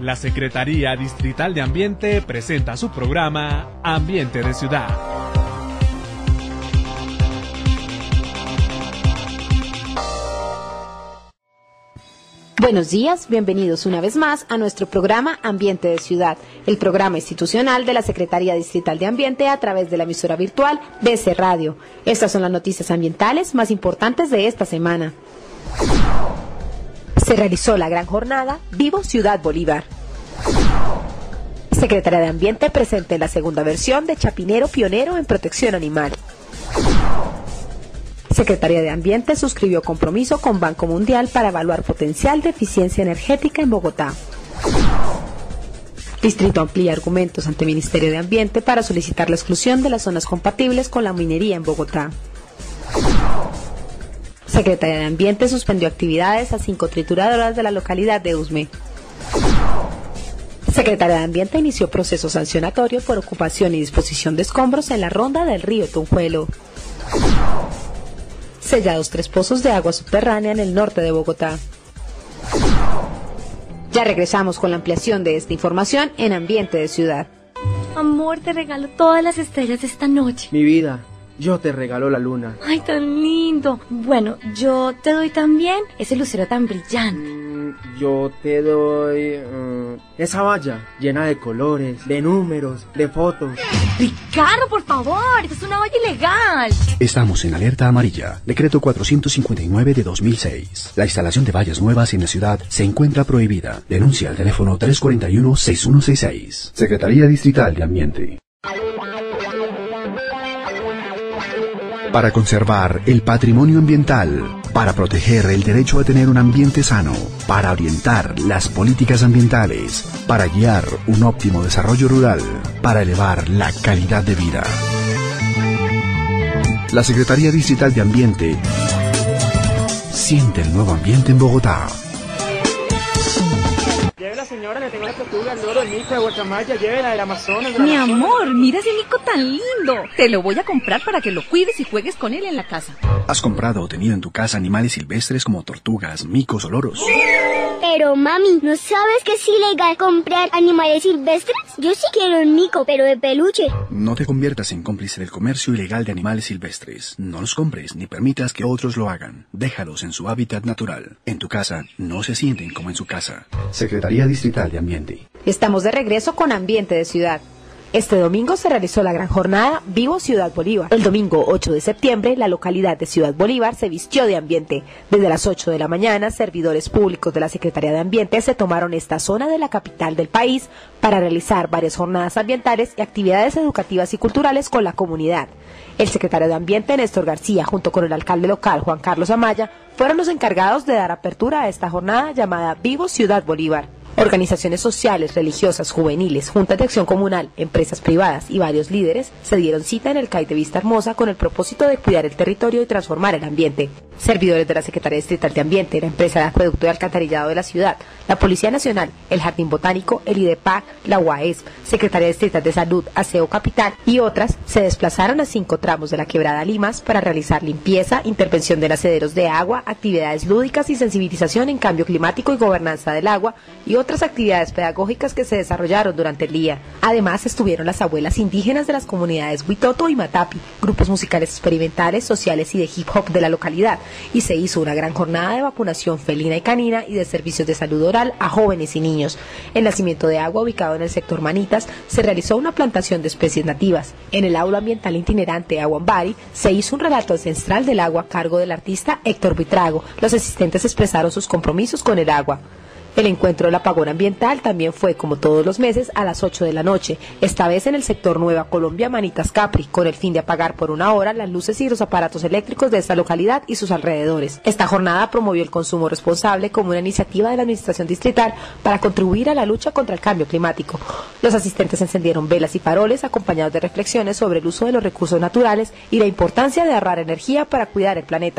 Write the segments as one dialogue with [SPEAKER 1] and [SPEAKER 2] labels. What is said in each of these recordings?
[SPEAKER 1] La Secretaría Distrital de Ambiente presenta su programa Ambiente de Ciudad.
[SPEAKER 2] Buenos días, bienvenidos una vez más a nuestro programa Ambiente de Ciudad, el programa institucional de la Secretaría Distrital de Ambiente a través de la emisora virtual DC Radio. Estas son las noticias ambientales más importantes de esta semana. Se realizó la gran jornada Vivo Ciudad Bolívar. Secretaría de Ambiente presenta la segunda versión de Chapinero Pionero en Protección Animal. Secretaría de Ambiente suscribió compromiso con Banco Mundial para evaluar potencial de eficiencia energética en Bogotá. Distrito amplía argumentos ante Ministerio de Ambiente para solicitar la exclusión de las zonas compatibles con la minería en Bogotá. Secretaría de Ambiente suspendió actividades a 5 trituradoras de la localidad de Usme. Secretaría de Ambiente inició proceso sancionatorio por ocupación y disposición de escombros en la ronda del río Tunjuelo. Sellados 3 pozos de agua subterránea en el norte de Bogotá. Ya regresamos con la ampliación de esta información en Ambiente de Ciudad.
[SPEAKER 3] Amor, te regalo todas las estrellas esta noche.
[SPEAKER 4] Mi vida, yo te regalo la luna.
[SPEAKER 3] Ay, tan lindo. Bueno, yo te doy también ese lucero tan brillante.
[SPEAKER 4] Yo te doy esa valla llena de colores, de números, de fotos.
[SPEAKER 3] Ricardo, por favor, esta es una valla ilegal.
[SPEAKER 5] Estamos en alerta amarilla. Decreto 459 de 2006. La instalación de vallas nuevas en la ciudad se encuentra prohibida. Denuncia al teléfono 341-6166. Secretaría Distrital de Ambiente. Para conservar el patrimonio ambiental, para proteger el derecho a tener un ambiente sano, para orientar las políticas ambientales, para guiar un óptimo desarrollo rural, para elevar la calidad de vida. La Secretaría Distrital de Ambiente siente el nuevo ambiente en Bogotá.
[SPEAKER 4] Llévela, señora, le tengo la tortuga, el loro, el mico, de guacamaya, llévela del Amazonas.
[SPEAKER 6] Mi amor, mira ese mico tan lindo. Te lo voy a comprar para que lo cuides y juegues con él en la casa.
[SPEAKER 5] ¿Has comprado o tenido en tu casa animales silvestres como tortugas, micos o loros?
[SPEAKER 7] Pero mami, ¿no sabes que es ilegal comprar animales silvestres? Yo sí quiero un mico, pero de peluche.
[SPEAKER 5] No te conviertas en cómplice del comercio ilegal de animales silvestres. No los compres ni permitas que otros lo hagan. Déjalos en su hábitat natural. En tu casa no se sienten como en su casa. Secretaría Distrital de Ambiente.
[SPEAKER 2] Estamos de regreso con Ambiente de Ciudad. Este domingo se realizó la gran jornada Vivo Ciudad Bolívar. El domingo 8 de septiembre, la localidad de Ciudad Bolívar se vistió de ambiente. Desde las 8 de la mañana, servidores públicos de la Secretaría de Ambiente se tomaron esta zona de la capital del país para realizar varias jornadas ambientales y actividades educativas y culturales con la comunidad. El secretario de Ambiente, Néstor García, junto con el alcalde local, Juan Carlos Amaya, fueron los encargados de dar apertura a esta jornada llamada Vivo Ciudad Bolívar. Organizaciones sociales, religiosas, juveniles, juntas de acción comunal, empresas privadas y varios líderes se dieron cita en el CAI de Vista Hermosa con el propósito de cuidar el territorio y transformar el ambiente. Servidores de la Secretaría Distrital de Ambiente, la empresa de acueducto y alcantarillado de la ciudad, la Policía Nacional, el Jardín Botánico, el IDEPAC, la UAES, Secretaría Distrital de Salud, Aseo Capital y otras se desplazaron a 5 tramos de la Quebrada Limas para realizar limpieza, intervención de nacederos de agua, actividades lúdicas y sensibilización en cambio climático y gobernanza del agua y otras actividades pedagógicas que se desarrollaron durante el día. Además estuvieron las abuelas indígenas de las comunidades Huitoto y Matapi, grupos musicales experimentales, sociales y de hip hop de la localidad, y se hizo una gran jornada de vacunación felina y canina y de servicios de salud oral a jóvenes y niños. En Nacimiento de Agua, ubicado en el sector Manitas, se realizó una plantación de especies nativas. En el aula ambiental itinerante Aguambari se hizo un relato ancestral del agua a cargo del artista Héctor Buitrago. Los asistentes expresaron sus compromisos con el agua. El encuentro del apagón ambiental también fue, como todos los meses, a las 8 de la noche, esta vez en el sector Nueva Colombia, Manitas Capri, con el fin de apagar por una hora las luces y los aparatos eléctricos de esta localidad y sus alrededores. Esta jornada promovió el consumo responsable como una iniciativa de la Administración Distrital para contribuir a la lucha contra el cambio climático. Los asistentes encendieron velas y faroles acompañados de reflexiones sobre el uso de los recursos naturales y la importancia de ahorrar energía para cuidar el planeta.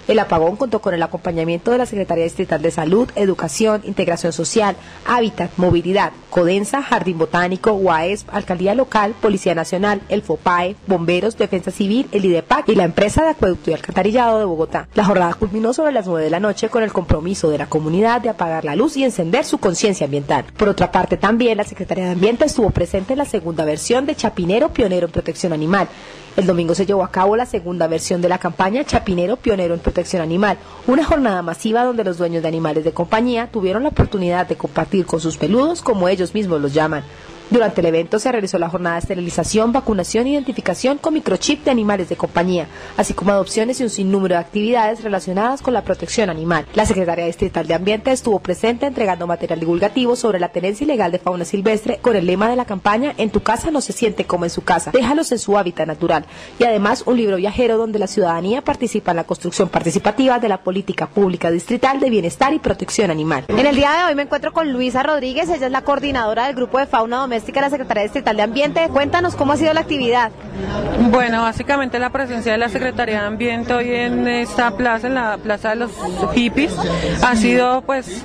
[SPEAKER 2] El apagón contó con el acompañamiento de la Secretaría Distrital de Salud, Educación, Integración Social, Hábitat, Movilidad, Codensa, Jardín Botánico, UAESP, Alcaldía Local, Policía Nacional, el FOPAE, Bomberos, Defensa Civil, el IDEPAC y la empresa de acueducto y alcantarillado de Bogotá. La jornada culminó sobre las 9 de la noche con el compromiso de la comunidad de apagar la luz y encender su conciencia ambiental. Por otra parte, también la Secretaría de Ambiente estuvo presente en la segunda versión de Chapinero, pionero en protección animal. El domingo se llevó a cabo la segunda versión de la campaña Chapinero, pionero en protección animal, una jornada masiva donde los dueños de animales de compañía tuvieron la oportunidad de compartir con sus peludos, como ellos mismos los llaman. Durante el evento se realizó la jornada de esterilización, vacunación e identificación con microchip de animales de compañía, así como adopciones y un sinnúmero de actividades relacionadas con la protección animal. La Secretaría Distrital de Ambiente estuvo presente entregando material divulgativo sobre la tenencia ilegal de fauna silvestre con el lema de la campaña "En tu casa no se siente como en su casa, déjalos en su hábitat natural", y además un libro viajero donde la ciudadanía participa en la construcción participativa de la política pública distrital de bienestar y protección animal.
[SPEAKER 8] En el día de hoy me encuentro con Luisa Rodríguez, ella es la coordinadora del grupo de fauna doméstica de la Secretaría Distrital de Ambiente. Cuéntanos cómo ha sido la actividad.
[SPEAKER 9] Bueno, básicamente la presencia de la Secretaría de Ambiente hoy en esta plaza, en la Plaza de los Hippies, ha sido pues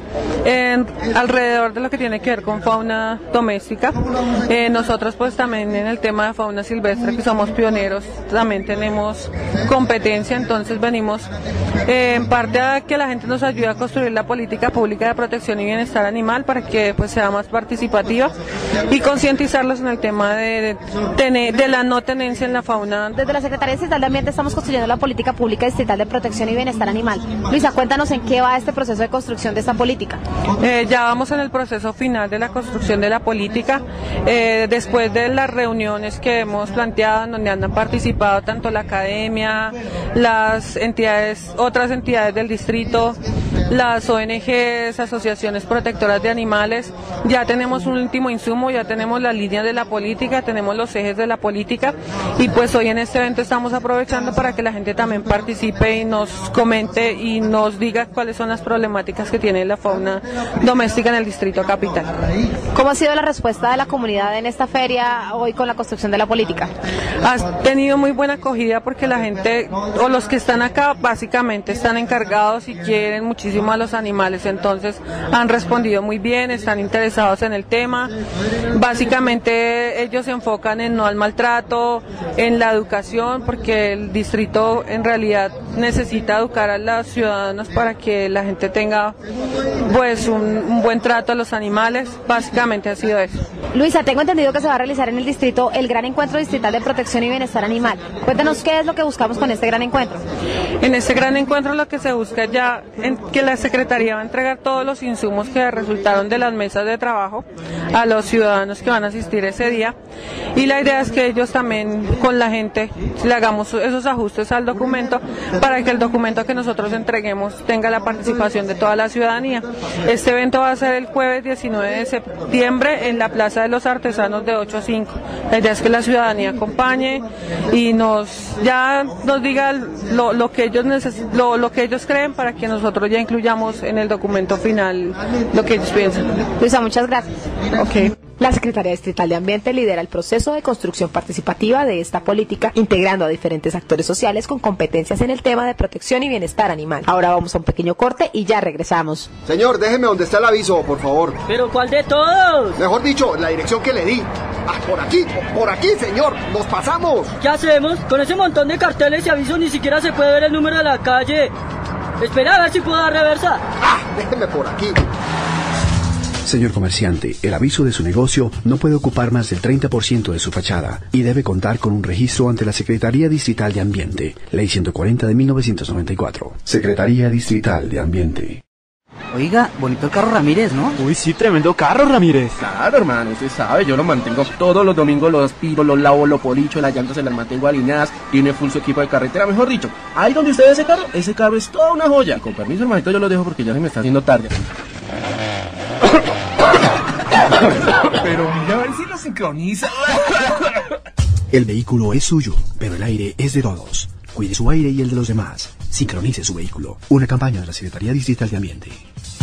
[SPEAKER 9] alrededor de lo que tiene que ver con fauna doméstica. Nosotros pues también en el tema de fauna silvestre, que somos pioneros, también tenemos competencia, entonces venimos en parte a que la gente nos ayude a construir la política pública de protección y bienestar animal para que pues sea más participativa y concientizarlos en el tema de la no tenencia en la fauna.
[SPEAKER 8] Desde la Secretaría Distrital de Ambiente estamos construyendo la política pública distrital de protección y bienestar animal. Luisa, cuéntanos en qué va este proceso de construcción de esta política.
[SPEAKER 9] Ya vamos en el proceso final de la construcción de la política, después de las reuniones que hemos planteado, en donde han participado tanto la academia, las entidades, otras entidades del distrito, las ONGs, asociaciones protectoras de animales. Ya tenemos un último insumo, ya tenemos las líneas de la política, tenemos los ejes de la política, y pues hoy en este evento estamos aprovechando para que la gente también participe y nos comente y nos diga cuáles son las problemáticas que tiene la fauna doméstica en el distrito capital.
[SPEAKER 8] ¿Cómo ha sido la respuesta de la comunidad en esta feria hoy con la construcción de la política?
[SPEAKER 9] Ha tenido muy buena acogida porque la gente, o los que están acá, básicamente están encargados y quieren muchísimo a los animales, entonces han respondido muy bien, están interesados en el tema. Básicamente ellos se enfocan en no al maltrato, en la educación, porque el distrito en realidad necesita educar a los ciudadanos para que la gente tenga pues un buen trato a los animales. Básicamente ha sido eso.
[SPEAKER 8] Luisa, tengo entendido que se va a realizar en el distrito el Gran Encuentro Distrital de Protección y Bienestar Animal. Cuéntanos qué es lo que buscamos con este gran encuentro.
[SPEAKER 9] En este gran encuentro lo que se busca ya es que la Secretaría va a entregar todos los insumos que resultaron de las mesas de trabajo a los ciudadanos que van a asistir ese día, y la idea es que ellos también con la gente le hagamos esos ajustes al documento para que el documento que nosotros entreguemos tenga la participación de toda la ciudadanía. Este evento va a ser el jueves 19 de septiembre en la Plaza de los Artesanos de 8 a 5. La idea es que la ciudadanía acompañe y nos diga lo que ellos creen, para que nosotros ya incluyamos en el documento final lo que ellos piensan.
[SPEAKER 8] Luisa, muchas gracias.
[SPEAKER 9] Okay.
[SPEAKER 2] La Secretaría Distrital de Ambiente lidera el proceso de construcción participativa de esta política, integrando a diferentes actores sociales con competencias en el tema de protección y bienestar animal. Ahora vamos a un pequeño corte y ya regresamos.
[SPEAKER 10] Señor, déjeme donde está el aviso, por favor.
[SPEAKER 11] ¿Pero cuál de todos?
[SPEAKER 10] Mejor dicho, la dirección que le di. Por aquí, señor, nos pasamos.
[SPEAKER 11] ¿Qué hacemos? Con ese montón de carteles y avisos ni siquiera se puede ver el número de la calle. Espera a ver si puedo dar reversa.
[SPEAKER 10] Déjeme por aquí.
[SPEAKER 5] Señor comerciante, el aviso de su negocio no puede ocupar más del 30% de su fachada y debe contar con un registro ante la Secretaría Distrital de Ambiente, Ley 140 de 1994. Secretaría Distrital de Ambiente.
[SPEAKER 12] Oiga, bonito el carro Ramírez, ¿no?
[SPEAKER 13] Uy, sí, tremendo carro, Ramírez.
[SPEAKER 14] Claro, hermano, usted sabe, yo lo mantengo todos los domingos, lo aspiro, lo lavo, lo policho, las llantas se las mantengo alineadas, tiene full su equipo de carretera, mejor dicho. Ahí donde usted ve ese carro es toda una joya. Con permiso, hermanito, yo lo dejo porque ya se me está haciendo tarde.
[SPEAKER 15] Pero mira a ver si lo sincroniza.
[SPEAKER 5] El vehículo es suyo, pero el aire es de todos. Cuide su aire y el de los demás. Sincronice su vehículo. Una campaña de la Secretaría Distrital de Ambiente.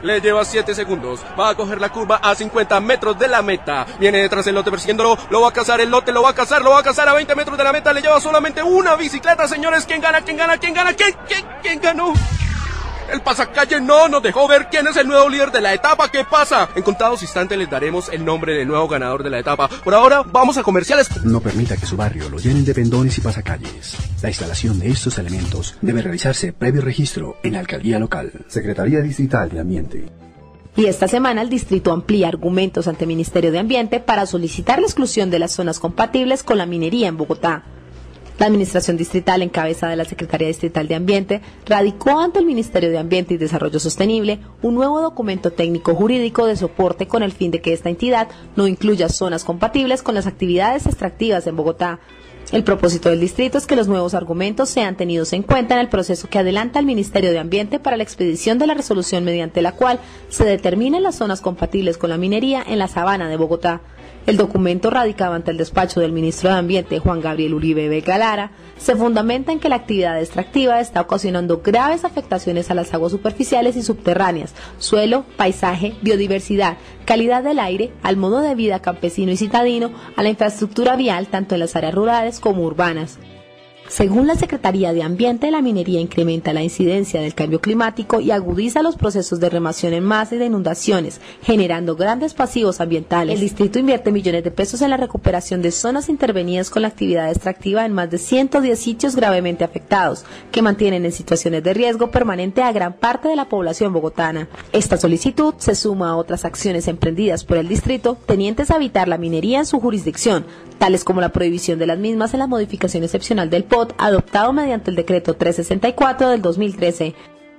[SPEAKER 14] Le lleva 7 segundos. Va a coger la curva a 50 metros de la meta. Viene detrás el lote persiguiéndolo. Lo va a cazar el lote, lo va a cazar a 20 metros de la meta. Le lleva solamente una bicicleta, señores. ¿Quién gana? ¿Quién ganó? El pasacalle no nos dejó ver quién es el nuevo líder de la etapa. ¿Qué pasa? En contados instantes les daremos el nombre del nuevo ganador de la etapa. Por ahora, vamos a comerciales.
[SPEAKER 5] No permita que su barrio lo llenen de pendones y pasacalles. La instalación de estos elementos debe realizarse previo registro en la alcaldía local. Secretaría Distrital de Ambiente.
[SPEAKER 2] Y esta semana el distrito amplía argumentos ante el Ministerio de Ambiente para solicitar la exclusión de las zonas compatibles con la minería en Bogotá. La Administración Distrital, en cabeza de la Secretaría Distrital de Ambiente, radicó ante el Ministerio de Ambiente y Desarrollo Sostenible un nuevo documento técnico jurídico de soporte con el fin de que esta entidad no incluya zonas compatibles con las actividades extractivas en Bogotá. El propósito del distrito es que los nuevos argumentos sean tenidos en cuenta en el proceso que adelanta el Ministerio de Ambiente para la expedición de la resolución mediante la cual se determinen las zonas compatibles con la minería en la sabana de Bogotá. El documento, radicado ante el despacho del ministro de Ambiente, Juan Gabriel Uribe Vega Lara, se fundamenta en que la actividad extractiva está ocasionando graves afectaciones a las aguas superficiales y subterráneas, suelo, paisaje, biodiversidad, calidad del aire, al modo de vida campesino y citadino, a la infraestructura vial tanto en las áreas rurales como urbanas. Según la Secretaría de Ambiente, la minería incrementa la incidencia del cambio climático y agudiza los procesos de remación en masa y de inundaciones, generando grandes pasivos ambientales. El distrito invierte millones de pesos en la recuperación de zonas intervenidas con la actividad extractiva en más de 110 sitios gravemente afectados, que mantienen en situaciones de riesgo permanente a gran parte de la población bogotana. Esta solicitud se suma a otras acciones emprendidas por el distrito tenientes a evitar la minería en su jurisdicción, tales como la prohibición de las mismas en la modificación excepcional del POT adoptado mediante el decreto 364 del 2013.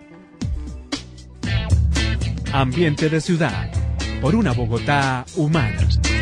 [SPEAKER 1] Ambiente de ciudad, por una Bogotá humana.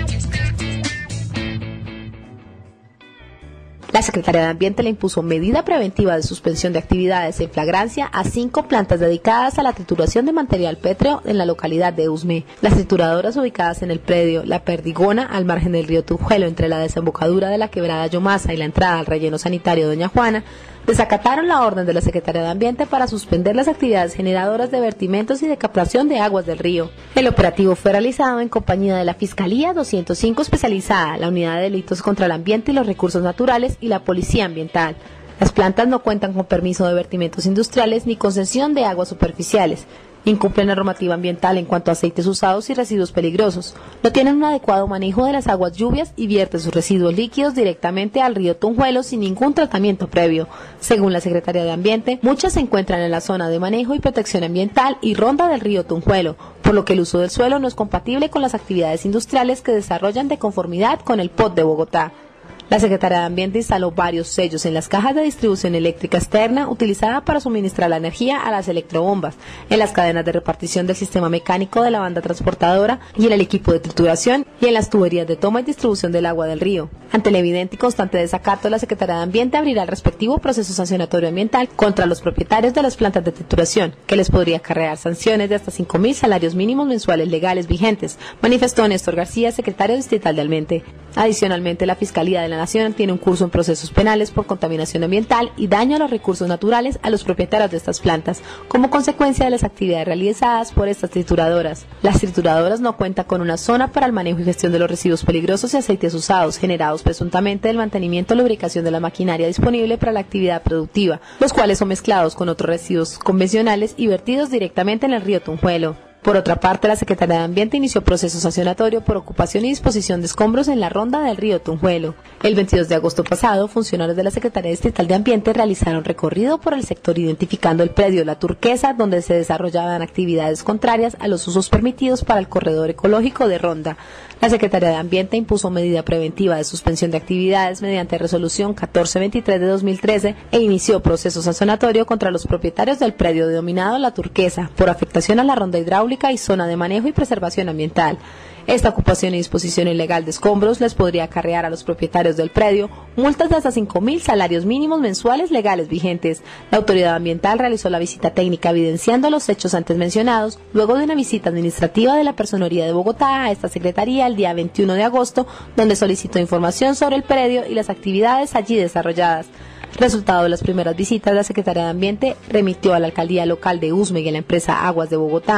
[SPEAKER 2] La Secretaría de Ambiente le impuso medida preventiva de suspensión de actividades en flagrancia a 5 plantas dedicadas a la trituración de material pétreo en la localidad de Usme. Las trituradoras ubicadas en el predio La Perdigona, al margen del río Tunjuelo, entre la desembocadura de la quebrada Yomasa y la entrada al relleno sanitario Doña Juana, desacataron la orden de la Secretaría de Ambiente para suspender las actividades generadoras de vertimientos y de captación de aguas del río. El operativo fue realizado en compañía de la Fiscalía 205 especializada, la Unidad de Delitos contra el Ambiente y los Recursos Naturales y la Policía Ambiental. Las plantas no cuentan con permiso de vertimientos industriales ni concesión de aguas superficiales. Incumplen la normativa ambiental en cuanto a aceites usados y residuos peligrosos. No tienen un adecuado manejo de las aguas lluvias y vierten sus residuos líquidos directamente al río Tunjuelo sin ningún tratamiento previo. Según la Secretaría de Ambiente, muchas se encuentran en la zona de manejo y protección ambiental y ronda del río Tunjuelo, por lo que el uso del suelo no es compatible con las actividades industriales que desarrollan de conformidad con el POT de Bogotá. La Secretaría de Ambiente instaló varios sellos en las cajas de distribución eléctrica externa utilizada para suministrar la energía a las electrobombas, en las cadenas de repartición del sistema mecánico de la banda transportadora y en el equipo de trituración y en las tuberías de toma y distribución del agua del río. Ante el evidente y constante desacato, la Secretaría de Ambiente abrirá el respectivo proceso sancionatorio ambiental contra los propietarios de las plantas de trituración, que les podría acarrear sanciones de hasta 5.000 salarios mínimos mensuales legales vigentes, manifestó Néstor García, secretario distrital de Ambiente. Adicionalmente, la Fiscalía de la Nación tiene un curso en procesos penales por contaminación ambiental y daño a los recursos naturales a los propietarios de estas plantas, como consecuencia de las actividades realizadas por estas trituradoras. Las trituradoras no cuentan con una zona para el manejo y gestión de los residuos peligrosos y aceites usados, generados presuntamente del mantenimiento y lubricación de la maquinaria disponible para la actividad productiva, los cuales son mezclados con otros residuos convencionales y vertidos directamente en el río Tunjuelo. Por otra parte, la Secretaría de Ambiente inició proceso sancionatorio por ocupación y disposición de escombros en la ronda del río Tunjuelo. El 22 de agosto pasado, funcionarios de la Secretaría Distrital de Ambiente realizaron recorrido por el sector identificando el predio La Turquesa, donde se desarrollaban actividades contrarias a los usos permitidos para el corredor ecológico de ronda. La Secretaría de Ambiente impuso medida preventiva de suspensión de actividades mediante resolución 1423 de 2013 e inició proceso sancionatorio contra los propietarios del predio denominado La Turquesa por afectación a la ronda hidráulica y zona de manejo y preservación ambiental. Esta ocupación y disposición ilegal de escombros les podría acarrear a los propietarios del predio multas de hasta 5.000 salarios mínimos mensuales legales vigentes. La autoridad ambiental realizó la visita técnica evidenciando los hechos antes mencionados, luego de una visita administrativa de la Personería de Bogotá a esta secretaría el día 21 de agosto, donde solicitó información sobre el predio y las actividades allí desarrolladas. Resultado de las primeras visitas, la Secretaría de Ambiente remitió a la Alcaldía Local de Usme y a la empresa Aguas de Bogotá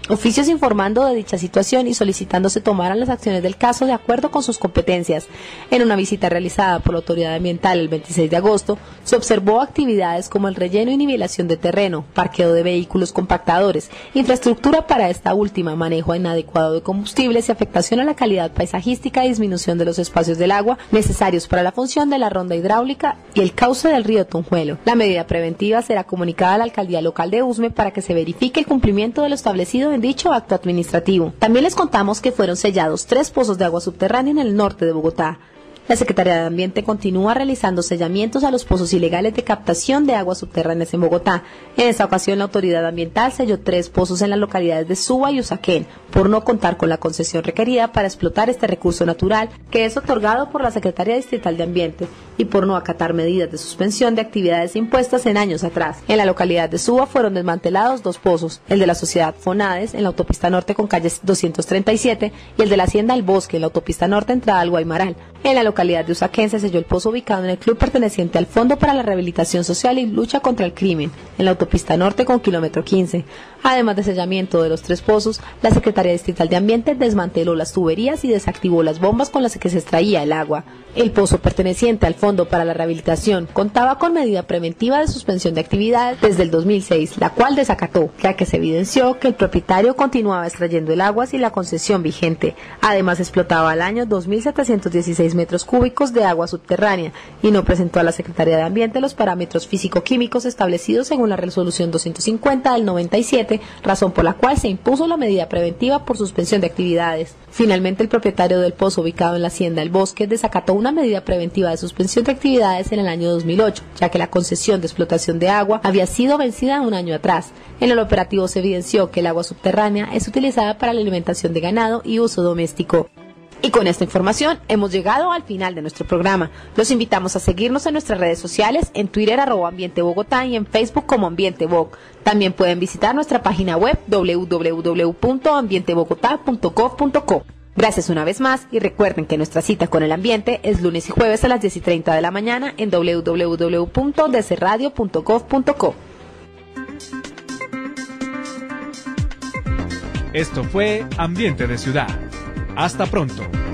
[SPEAKER 2] oficios informando de dicha situación y solicitando se tomaran las acciones del caso de acuerdo con sus competencias. En una visita realizada por la autoridad ambiental el 26 de agosto, se observó actividades como el relleno y nivelación de terreno, parqueo de vehículos compactadores, infraestructura para esta última, manejo inadecuado de combustibles y afectación a la calidad paisajística y disminución de los espacios del agua necesarios para la función de la ronda hidráulica y el cauce del río Tunjuelo. La medida preventiva será comunicada a la alcaldía local de Usme para que se verifique el cumplimiento de lo establecido en dicho acto administrativo. También les contamos que fueron sellados 3 pozos de agua subterránea en el norte de Bogotá. La Secretaría de Ambiente continúa realizando sellamientos a los pozos ilegales de captación de aguas subterráneas en Bogotá. En esta ocasión, la autoridad ambiental selló 3 pozos en las localidades de Suba y Usaquén, por no contar con la concesión requerida para explotar este recurso natural, que es otorgado por la Secretaría Distrital de Ambiente, y por no acatar medidas de suspensión de actividades impuestas en años atrás. En la localidad de Suba fueron desmantelados 2 pozos, el de la sociedad Fonades en la autopista norte con calle 237 y el de la Hacienda El Bosque en la autopista norte entrada al Guaymaral. En la localidad de Usaquén se selló el pozo ubicado en el club perteneciente al Fondo para la Rehabilitación Social y Lucha contra el Crimen, en la autopista norte con kilómetro 15. Además de sellamiento de los 3 pozos, la Secretaría Distrital de Ambiente desmanteló las tuberías y desactivó las bombas con las que se extraía el agua. El pozo perteneciente al Fondo para la Rehabilitación contaba con medida preventiva de suspensión de actividades desde el 2006, la cual desacató, ya que se evidenció que el propietario continuaba extrayendo el agua sin la concesión vigente. Además, explotaba al año 2.716 metros cúbicos de agua subterránea y no presentó a la Secretaría de Ambiente los parámetros físico-químicos establecidos según la resolución 250 del 97, razón por la cual se impuso la medida preventiva por suspensión de actividades. Finalmente, el propietario del pozo ubicado en la Hacienda El Bosque desacató una medida preventiva de suspensión de actividades en el año 2008, ya que la concesión de explotación de agua había sido vencida un año atrás. En el operativo se evidenció que el agua subterránea es utilizada para la alimentación de ganado y uso doméstico. Y con esta información hemos llegado al final de nuestro programa. Los invitamos a seguirnos en nuestras redes sociales, en Twitter @Ambiente Bogotá y en Facebook como Ambiente Bog. También pueden visitar nuestra página web www.ambientebogotá.gov.co. Gracias una vez más y recuerden que nuestra cita con el ambiente es lunes y jueves a las 10:30 de la mañana en www.dcradio.gov.co.
[SPEAKER 1] Esto fue Ambiente de Ciudad. Hasta pronto.